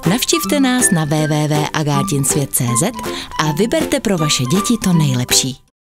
Navštivte nás na www.agatinsvět.cz a vyberte pro vaše děti to nejlepší.